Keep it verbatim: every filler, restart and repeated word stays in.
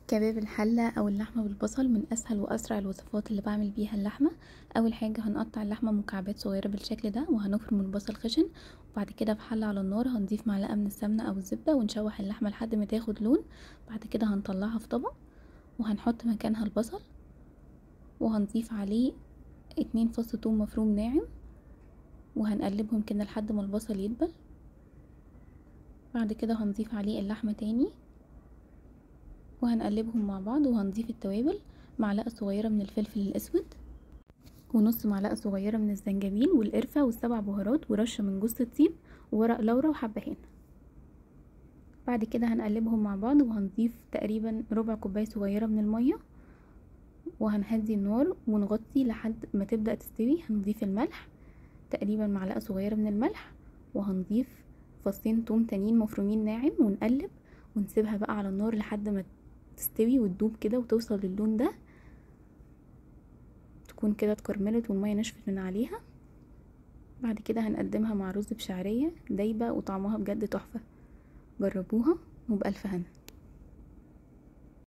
كباب الحلة او اللحمة بالبصل من اسهل واسرع الوصفات اللي بعمل بيها اللحمة. اول حاجة هنقطع اللحمة مكعبات صغيرة بالشكل ده وهنفرم البصل خشن، وبعد كده في حلة على النار هنضيف معلقة من السمنة او الزبدة ونشوح اللحمة لحد ما تاخد لون. بعد كده هنطلعها في طبق وهنحط مكانها البصل وهنضيف عليه اتنين فص ثوم مفروم ناعم وهنقلبهم كده لحد ما البصل يدبل. بعد كده هنضيف عليه اللحمة تاني وهنقلبهم مع بعض وهنضيف التوابل، معلقة صغيرة من الفلفل الأسود ونص معلقة صغيرة من الزنجبيل والقرفة والسبع بهارات ورشة من جوز الطيب وورق لورا وحبهان. بعد كده هنقلبهم مع بعض وهنضيف تقريبا ربع كوباية صغيرة من المية وهنهدي النار ونغطي لحد ما تبدأ تستوي. هنضيف الملح تقريبا معلقة صغيرة من الملح وهنضيف فصين توم تانيين مفرومين ناعم ونقلب ونسيبها بقى على النار لحد ما تستوي وتدوب كده وتوصل للون ده، تكون كده اتكرملت والميه نشفت من عليها. بعد كده هنقدمها مع رز بشعرية دايبة وطعمها بجد تحفة. جربوها وبألف هنا.